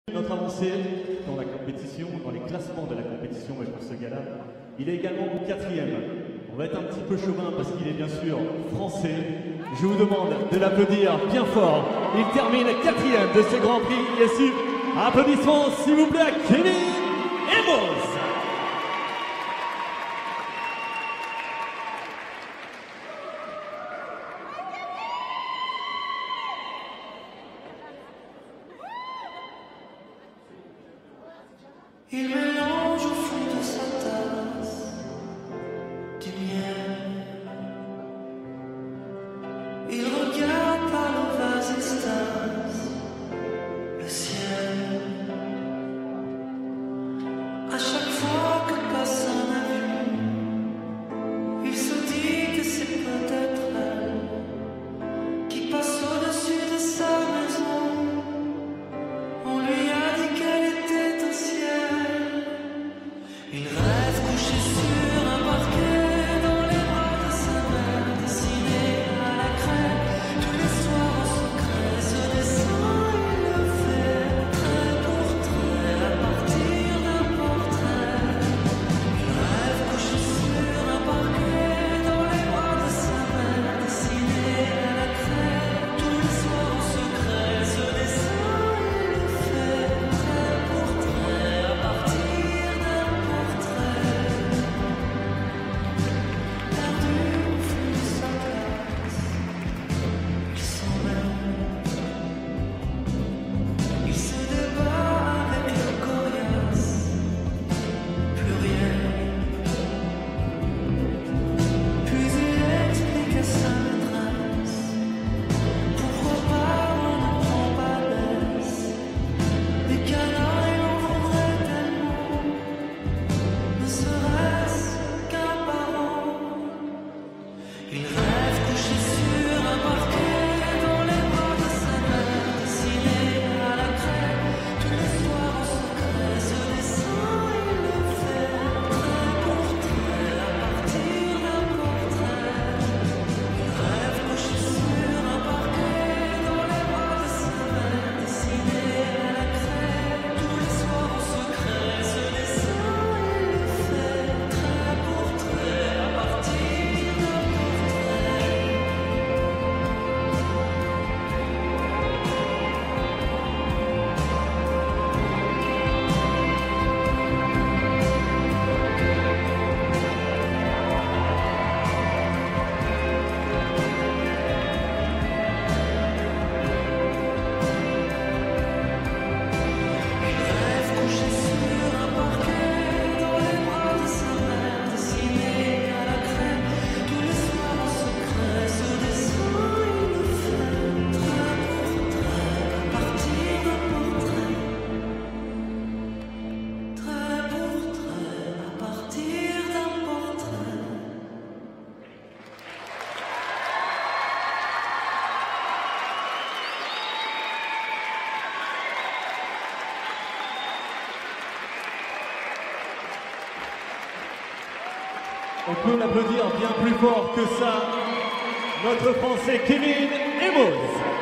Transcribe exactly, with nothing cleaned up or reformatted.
Notre avancée dans la compétition, dans les classements de la compétition, et pour ce gars-là, il est également quatrième. On va être un petit peu chauvin parce qu'il est bien sûr français. Je vous demande de l'applaudir bien fort. Il termine quatrième de ce Grand Prix I S U. Applaudissements s'il vous plaît à Kevin Emos. Il mélange au fond de sa tasse du miel. Il regarde par le vase extase le ciel. À chaque fois que passe un avion, il se dit que c'est peut-être elle qui passe au-dessus de sa maison. On lui a dit qu'elle était au ciel. Il rêve couché sur un parquet dans les bras de sa mère, dessiné à la craie. Tous les soirs en secret, ce dessin il le fait trait pour trait à partir d'un portrait. Il rêve couché sur un parquet dans les bras de sa mère, dessiné à la craie. Tous les soirs en secret, ce dessin il le fait trait pour trait à partir d'un portrait. Perdu au fond de sa classe, il s'emmène. Il se débat avec le coriace, plus rien. Puis il explique à sa maîtresse pourquoi pas on ne prend pas baisse. Des canards il en faudrait tellement, ne serait-ce qu'un par an. Il rêve couché sur un parquet dans les bras de sa mère, dessiné à la craie. Tous les soirs en secret, ce dessin il le fait trait pour trait à partir d'un portrait. Il rêve couché sur un parquet dans les bras de sa mère, dessiné à la craie. Tous les soirs en secret, ce dessin il le fait trait pour trait à partir d'un portrait. Il rêve couché sur un parquet dans les bras de sa mère, dessiné à la craie. Tous les soirs en secret, ce dessin il le fait trait pour trait à partir d'un portrait. Trait pour trait à partir d'un portrait. On peut l'applaudir bien plus fort que ça. Notre Français Kevin Emos.